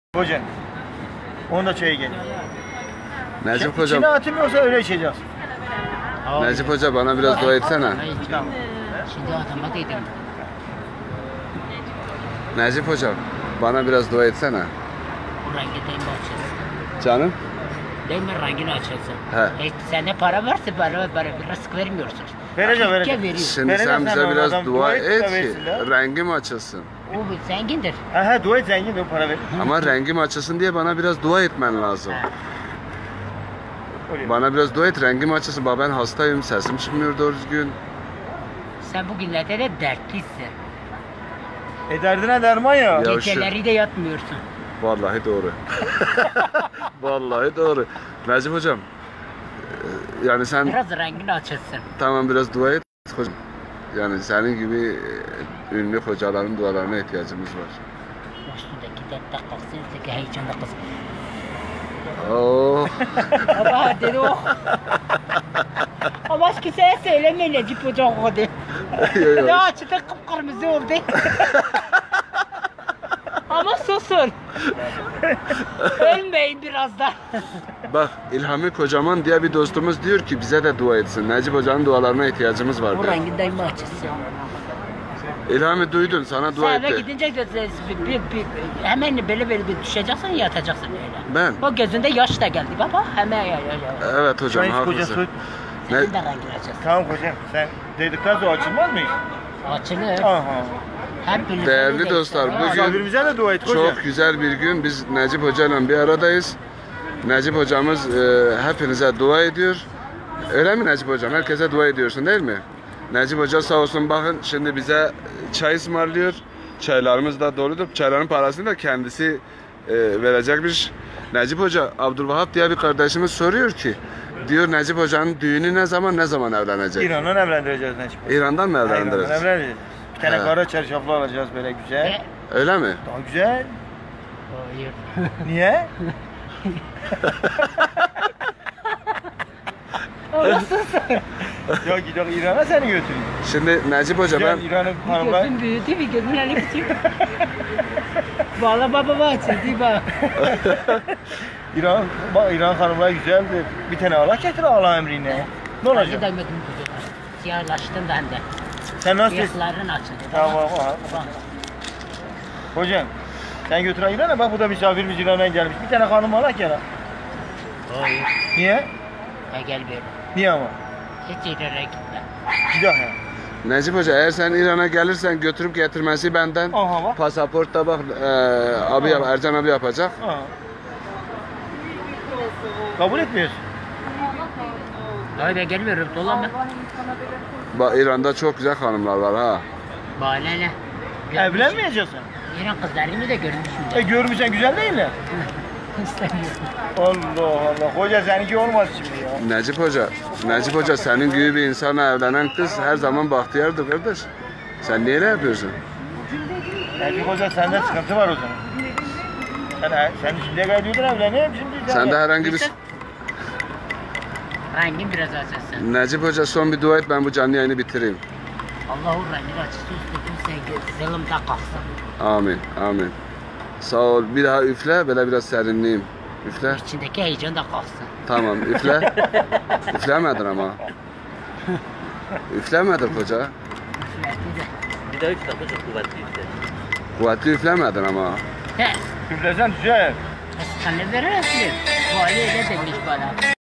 Hocam, onu da çaya gel. Necip hocam, İçine atmıyorsa öyle içeceğiz. Necip hoca bana biraz dua etsene. Tamam. Şimdi adama dedim. Necip hocam, bana biraz dua etsene. Bu rengi değil mi açarsın? Canım? Değil mi rengini açarsın? He. Sende para varsa bana biraz vermiyorsun. Vereceğim, Hakike vereceğim. veriyorsun. Şimdi Vereceğim, sen sen bize o biraz adam dua dua et de et ki versin de. rengim açılsın. O zengindir. He dua et zengin de para verir. Ama rengim açılsın diye bana biraz dua etmen lazım. Ha. Öyle. Bana biraz dua et, rengim açılsın. Bak ben hastayım, sesim çıkmıyor doğru düzgün. Sen bugünlerde de dertlisin. Derdine derman ya. Ya Geceleri de yatmıyorsun. Vallahi doğru. Vallahi doğru. Necip hocam, yani sen Biraz rengini açarsın. tamam biraz dua et hocam. Yani senin gibi ünlü hocaların dualarına ihtiyacımız var. Üstündeki dertte kalksın, üstteki heyecanda kalsın. Oh. Baba dedi o. Ama hiç kimseye söyleme Necip Hoca o dedi. Yo, yo. Ne açıda kıpkırmızı oldu. Ama susun. Ölmeyin biraz da. Bak İlhami Kocaman diye bir dostumuz diyor ki bize de dua etsin. Necip Hoca'nın dualarına ihtiyacımız var Bu diyor. renginden mi açılsın? İlhami duydun, sana dua Sen eve etti. gidince hemen böyle bir düşeceksin, yatacaksın öyle. Ben? O gözünde yaş da geldi baba. Hemen ya. Evet hocam Çay haklısın. kocası. Senin de rengini açarsın. Tamam hocam, sen dedikten sonra açılmaz mı? Açılır. Aha. Hep birlikte Değerli de dostlar, işte. bugün Misafirimize de dua et hocam. çok güzel bir gün. Biz Necip Hoca'yla bir aradayız. Necip Hocamız hepinize dua ediyor. Öyle mi Necip Hocam? Herkese dua ediyorsun değil mi? Necip Hoca sağ olsun bakın şimdi bize çay ısmarlıyor. Çaylarımız da doludur. Çayların parasını da kendisi verecekmiş. Necip Hoca, Abdülvahap diye bir kardeşimiz soruyor ki, diyor Necip Hoca'nın düğünü ne zaman evlenecek? İran'dan evlendireceğiz Necip. İran'dan mı İran'dan evlendiririz? evlendireceğiz. Bir tane He. kara çarşaflı alacağız böyle güzel. Öyle mi? Daha güzel. Hayır. Niye? Ya gidelim İran'a seni götüreyim. Şimdi Necip Hoca ben Gel İran'ın hanımlar. Gözün büyüdü bir gözün hani küçük. Valla baba açıldı bak. İran hanımlar güzeldir. Bir tane Allah getir Allah emrine. Ne olacak? Gidemedim kuzum. Siyahlaştım ben de. Sen nasıl? Bıyıkların açıldı. Tamam aha. Bak. Hocam sen götür İran'a bak bu da misafirimiz İran'dan gelmiş. Bir tane hanım Allah gel. Hayır. Niye? Gel bir. Niye ama? Hiç ileri gitme. Gidelim ya. Necip Hoca eğer sen İran'a gelirsen götürüp getirmesi benden. Aha bak. Pasaportta bak abi Ercan abi yapacak. Aha. Kabul etmiyorsun. Hayır ben gelmiyorum dolanma. Bak İran'da çok güzel hanımlar var ha. Bana ne? Evlenmeyeceksin. İran kızlarını da görmüşüm. Görmüşsen güzel değil mi? İstemiyorum. Allah Allah. Hoca seninki olmaz şimdi ya. Necip Hoca senin gibi bir insanla evlenen kız her zaman bahtiyardır kardeş. Sen niye öyle yapıyorsun? Necip Hoca sende sıkıntı var o zaman. Sen şimdiye kadar diyordun evleneyim şimdi. Sende herhangi bir... Rengin biraz açılsın. Necip Hoca son bir dua et ben bu canlı yayını bitireyim. Allah'ın rengini açılsın üstü kimse zılımda kalksın. Amin, amin. Sağ ol. Bir daha üfle, böyle biraz serinleyeyim. Üfle. İçindeki heyecan da kalksın. Tamam, üfle. Üflemedin ama. Üflemedin koca. Üfletti de. Bir daha üfle hocam kuvvetli üfle. Kuvvetli üflemedin ama. He. Üflesen güzel. Sen ne verirsin? Bu aile öyle demiş bana.